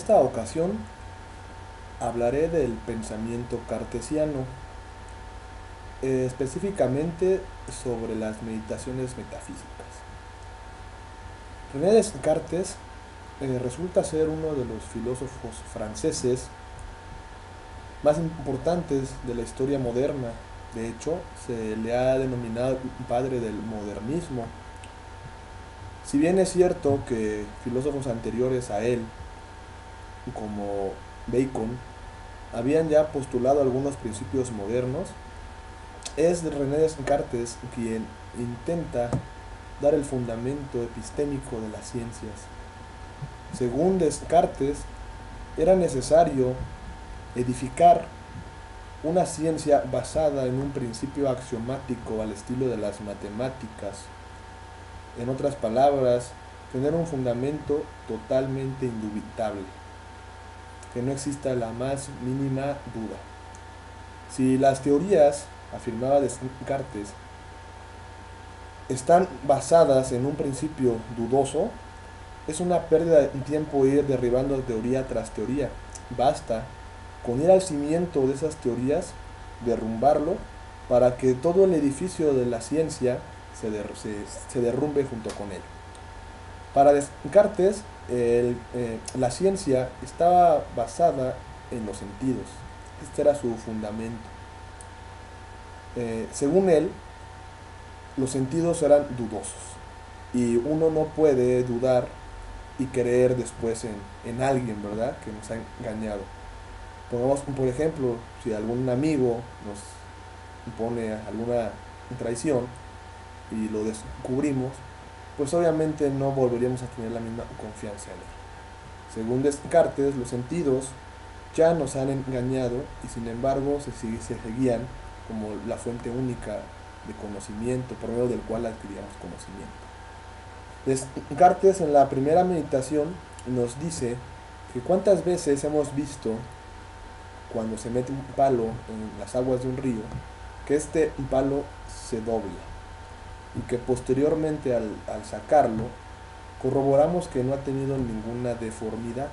esta ocasión hablaré del pensamiento cartesiano, específicamente sobre las meditaciones metafísicas. René Descartes resulta ser uno de los filósofos franceses más importantes de la historia moderna. De hecho, se le ha denominado padre del modernismo. Si bien es cierto que filósofos anteriores a él, como Bacon, habían ya postulado algunos principios modernos, es René Descartes quien intenta dar el fundamento epistémico de las ciencias. Según Descartes, era necesario edificar una ciencia basada en un principio axiomático al estilo de las matemáticas. En otras palabras, tener un fundamento totalmente indubitable, que no exista la más mínima duda. Si las teorías, afirmaba Descartes, están basadas en un principio dudoso, es una pérdida de tiempo ir derribando teoría tras teoría. Basta con ir al cimiento de esas teorías, derrumbarlo, para que todo el edificio de la ciencia se derrumbe junto con él. Para Descartes, la ciencia estaba basada en los sentidos. Este era su fundamento. Según él, los sentidos eran dudosos y uno no puede dudar y creer después en alguien, ¿verdad?, que nos ha engañado. Pongamos, por ejemplo, si algún amigo nos pone alguna traición y lo descubrimos, pues obviamente no volveríamos a tener la misma confianza en él. Según Descartes, los sentidos ya nos han engañado y sin embargo se seguían como la fuente única de conocimiento por medio del cual adquiríamos conocimiento. Descartes en la primera meditación nos dice que cuántas veces hemos visto cuando se mete un palo en las aguas de un río, que este palo se dobla y que posteriormente al sacarlo corroboramos que no ha tenido ninguna deformidad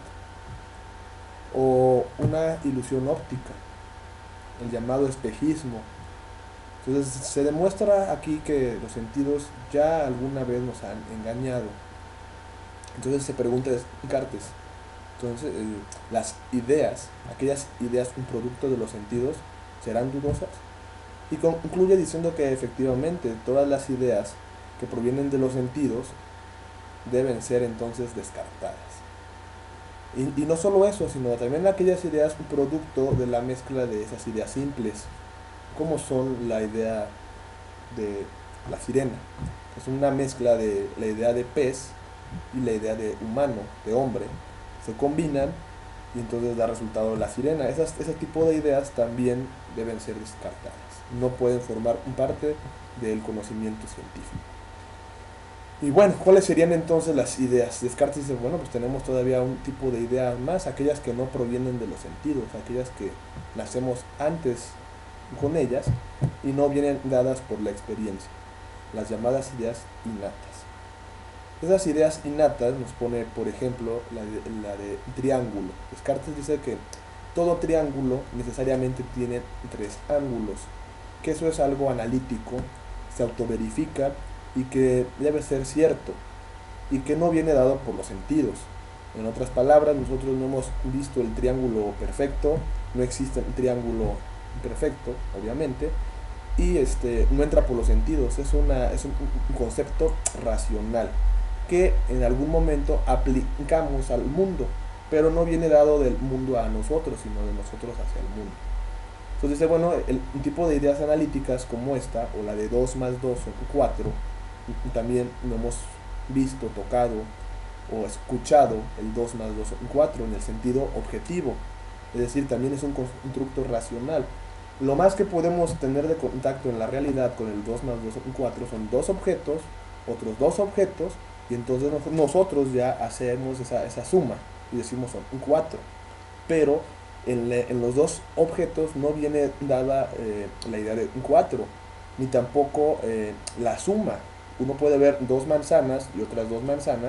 o una ilusión óptica, el llamado espejismo. Entonces se demuestra aquí que los sentidos ya alguna vez nos han engañado. Entonces se pregunta Descartes, entonces las ideas, aquellas ideas un producto de los sentidos, ¿serán dudosas? Y concluye diciendo que efectivamente todas las ideas que provienen de los sentidos deben ser entonces descartadas. Y no solo eso, sino también aquellas ideas un producto de la mezcla de esas ideas simples, como son la idea de la sirena, que es una mezcla de la idea de pez y la idea de humano, de hombre, se combinan y entonces da resultado la sirena. Ese tipo de ideas también deben ser descartadas, no pueden formar parte del conocimiento científico. Y bueno, ¿cuáles serían entonces las ideas? Descartes dice, bueno, pues tenemos todavía un tipo de ideas más, aquellas que no provienen de los sentidos, aquellas que nacemos antes con ellas y no vienen dadas por la experiencia, las llamadas ideas innatas. Esas ideas innatas nos pone, por ejemplo, la de triángulo. Descartes dice que todo triángulo necesariamente tiene tres ángulos, que eso es algo analítico, se autoverifica y que debe ser cierto y que no viene dado por los sentidos. En otras palabras, nosotros no hemos visto el triángulo perfecto, no existe un triángulo perfecto, obviamente, y no entra por los sentidos, es un concepto racional que en algún momento aplicamos al mundo, pero no viene dado del mundo a nosotros, sino de nosotros hacia el mundo. Entonces dice, bueno, un tipo de ideas analíticas como esta, o la de 2 más 2 son 4, también lo hemos visto, tocado o escuchado el 2 más 2 son 4 en el sentido objetivo, es decir, también es un constructo racional. Lo más que podemos tener de contacto en la realidad con el 2 más 2 son 4 son dos objetos, otros dos objetos, y entonces nosotros ya hacemos esa suma y decimos son 4. Pero en los dos objetos no viene dada la idea de 4, ni tampoco la suma. Uno puede ver dos manzanas y otras dos manzanas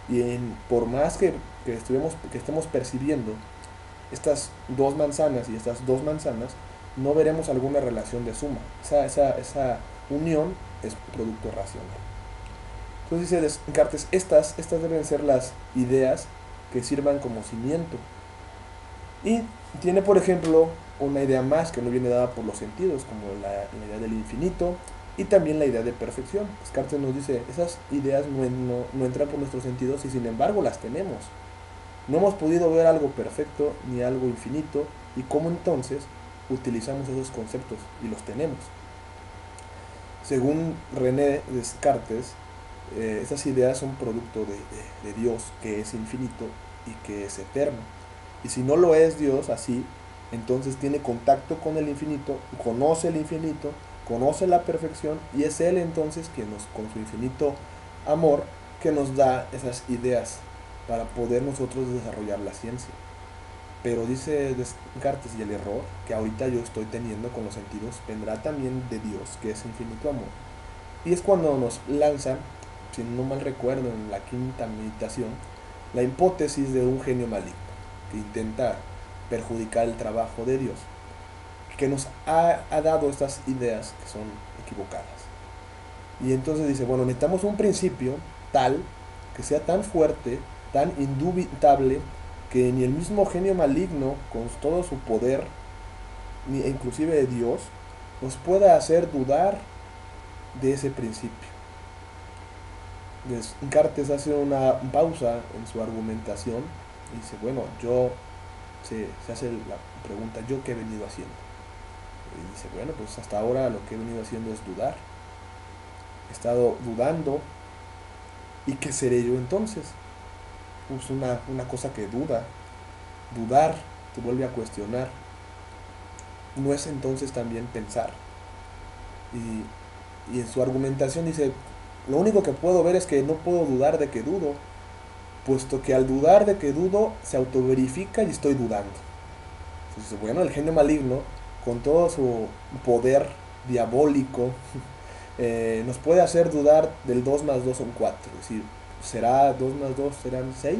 Por más que estemos percibiendo estas dos manzanas y estas dos manzanas, no veremos alguna relación de suma. Esa unión es producto racional. Entonces dice Descartes, estas deben ser las ideas que sirvan como cimiento. Y tiene, por ejemplo, una idea más que no viene dada por los sentidos, como la idea del infinito y también la idea de perfección. Descartes nos dice, esas ideas no entran por nuestros sentidos y sin embargo las tenemos. No hemos podido ver algo perfecto ni algo infinito y cómo entonces utilizamos esos conceptos y los tenemos. Según René Descartes, esas ideas son producto de Dios, que es infinito y que es eterno. Y si no lo es Dios así, entonces tiene contacto con el infinito, conoce el infinito, conoce la perfección y es Él entonces quien con su infinito amor, que nos da esas ideas para poder nosotros desarrollar la ciencia. Pero dice Descartes, y el error que ahorita yo estoy teniendo con los sentidos vendrá también de Dios, que es infinito amor. Y es cuando nos lanzan, si no mal recuerdo, en la quinta meditación, la hipótesis de un genio maligno que intenta perjudicar el trabajo de Dios, que nos ha dado estas ideas que son equivocadas. Y entonces dice, bueno, necesitamos un principio tal, que sea tan fuerte, tan indubitable, que ni el mismo genio maligno, con todo su poder, ni inclusive de Dios, nos pueda hacer dudar de ese principio. Descartes hace una pausa en su argumentación y dice, bueno, se hace la pregunta, ¿yo qué he venido haciendo? Y dice, bueno, pues hasta ahora lo que he venido haciendo es dudar. He estado dudando. ¿Y qué seré yo entonces? Pues una cosa que dudar, te vuelve a cuestionar. ¿No es entonces también pensar? Y en su argumentación dice, lo único que puedo ver es que no puedo dudar de que dudo, puesto que al dudar de que dudo se autoverifica y estoy dudando. Entonces, bueno, el genio maligno, con todo su poder diabólico, nos puede hacer dudar del 2 más 2 son 4. Es decir, ¿será 2 más 2 serán 6?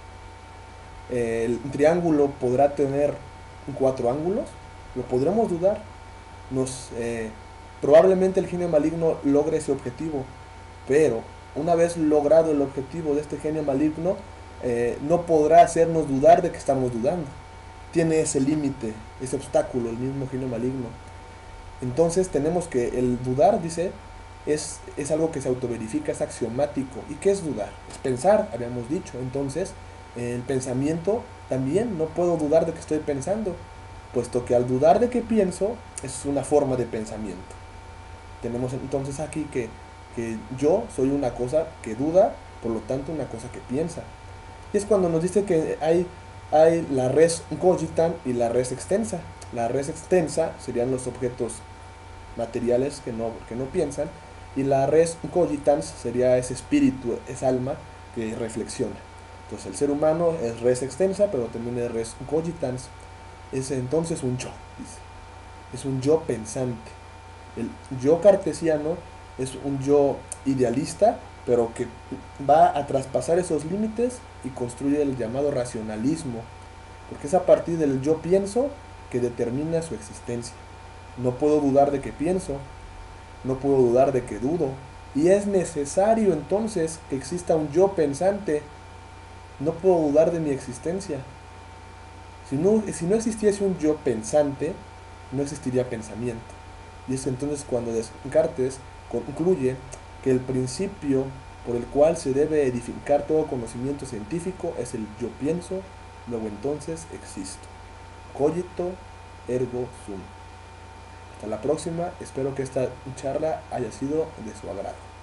El triángulo podrá tener 4 ángulos. Lo podremos dudar. Probablemente el genio maligno logre ese objetivo, pero una vez logrado el objetivo de este genio maligno, no podrá hacernos dudar de que estamos dudando. Tiene ese límite, ese obstáculo, el mismo genio maligno. Entonces tenemos que el dudar, dice, es algo que se autoverifica, es axiomático. ¿Y qué es dudar? Es pensar, habíamos dicho. Entonces, el pensamiento también no puedo dudar de que estoy pensando, puesto que al dudar de que pienso es una forma de pensamiento. Tenemos entonces aquí que yo soy una cosa que duda, por lo tanto una cosa que piensa. Y es cuando nos dice que hay la res cogitan y la res extensa. La res extensa serían los objetos materiales que no piensan, y la res cogitans sería ese espíritu, esa alma que reflexiona. Entonces el ser humano es res extensa, pero también es res cogitans. Es entonces un yo, dice. Es un yo pensante. El yo cartesiano es un yo idealista, pero que va a traspasar esos límites y construye el llamado racionalismo, porque es a partir del yo pienso que determina su existencia. No puedo dudar de que pienso, no puedo dudar de que dudo, y es necesario entonces que exista un yo pensante. No puedo dudar de mi existencia. Si no existiese un yo pensante, no existiría pensamiento. Y es entonces cuando Descartes concluye que el principio por el cual se debe edificar todo conocimiento científico es el yo pienso, luego entonces existo. Cogito ergo sum. Hasta la próxima, espero que esta charla haya sido de su agrado.